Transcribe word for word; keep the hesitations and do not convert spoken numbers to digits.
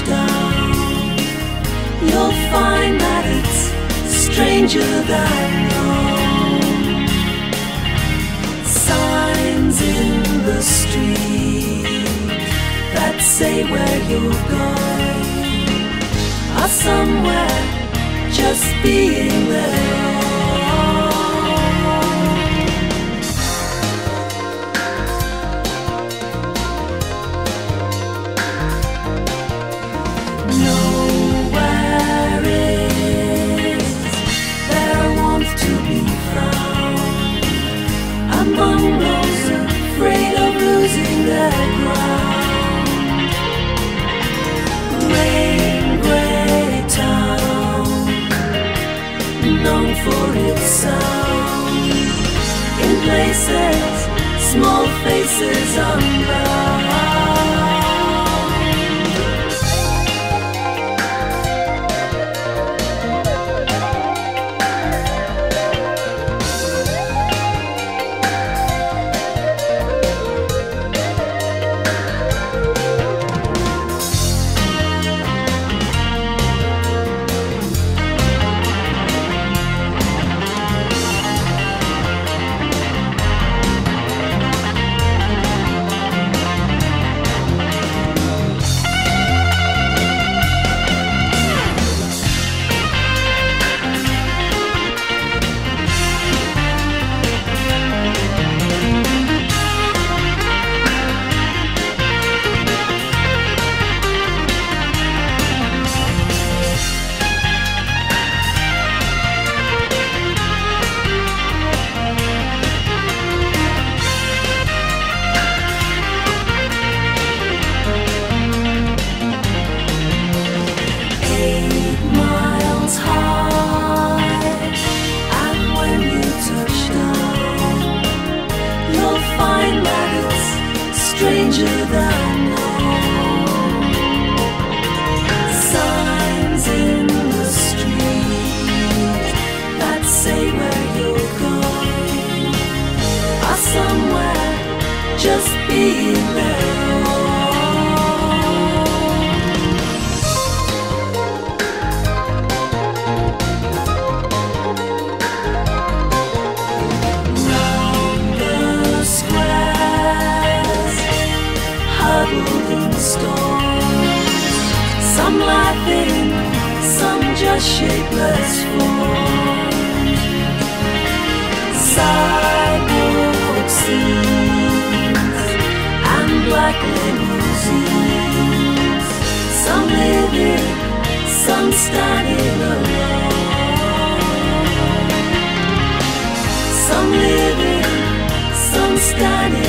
down, you'll find that it's stranger than known. Signs in the street that say where you're going are somewhere just being there. Nowhere is there warmth to be found among those afraid of losing their ground. Rain grey town, known for its sound, in places small faces unbound. Stranger than known. Signs in the street that say where you're going are somewhere just being there. In storms, some laughing, some just shapeless forms. Sidewalk scenes and black limousines, some living, some standing alone. Some living, some standing